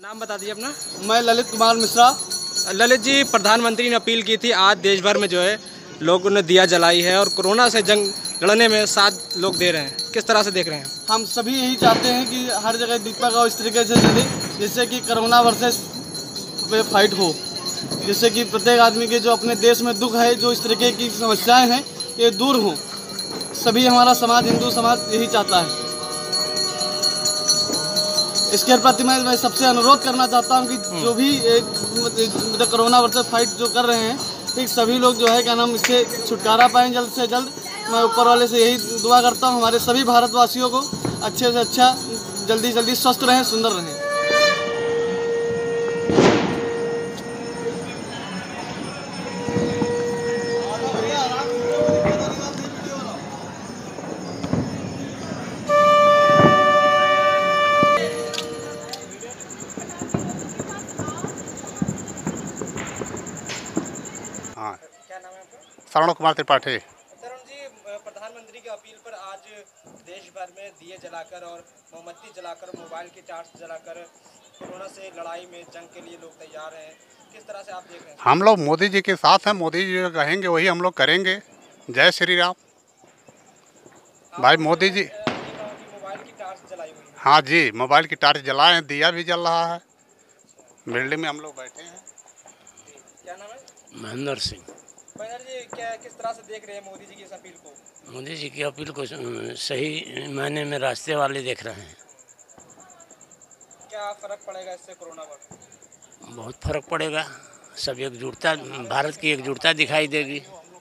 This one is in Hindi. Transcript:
नाम बता दीजिए अपना। मैं ललित कुमार मिश्रा। ललित जी, प्रधानमंत्री ने अपील की थी, आज देश भर में जो है लोगों ने दिया जलाई है और कोरोना से जंग लड़ने में साथ लोग दे रहे हैं, किस तरह से देख रहे हैं? हम सभी यही चाहते हैं कि हर जगह दीपक और इस तरीके से चले जिससे कि कोरोना वर्सेस पे फाइट हो, जिससे कि प्रत्येक आदमी के जो अपने देश में दुख है, जो इस तरीके की समस्याएं हैं, ये दूर हों। सभी हमारा समाज, हिंदू समाज यही चाहता है। इसके प्रति मैं सबसे अनुरोध करना चाहता हूं कि जो भी मतलब कोरोना वर्सेस फाइट जो कर रहे हैं, ठीक सभी लोग जो है क्या नाम इससे छुटकारा पाएं जल्द से जल्द। मैं ऊपर वाले से यही दुआ करता हूं हमारे सभी भारतवासियों को अच्छे से अच्छा जल्दी जल्दी स्वस्थ रहें, सुंदर रहें। हाँ, क्या नाम है आपका? शरण कुमार त्रिपाठी। तरुण जी, प्रधानमंत्री की अपील पर आज देश भर में दिए जलाकर और मोमबत्ती जलाकर, मोबाइल की टार्च जलाकर कोरोना से लड़ाई में जंग के लिए लोग तैयार हैं, किस तरह से आप देख रहे हैं? हम लोग मोदी जी के साथ हैं, मोदी जी जो कहेंगे वही हम लोग करेंगे। जय श्री राम। भाई मोदी जी। मोबाइल की टार्च जलाई हुई है। हाँ जी, मोबाइल की टार्च जलाए हैं, दिया भी जल रहा है। बिल्डिंग में हम लोग बैठे हैं। क्या नाम है? महेंद्र सिंह। महेंद्र जी, क्या किस तरह से देख रहे हैं मोदी जी की इस अपील को? मोदी जी की अपील को सही मायने में रास्ते वाले देख रहे हैं। क्या फर्क पड़ेगा इससे कोरोना पर? बहुत फर्क पड़ेगा। सब एकजुटता, भारत की एकजुटता दिखाई देगी।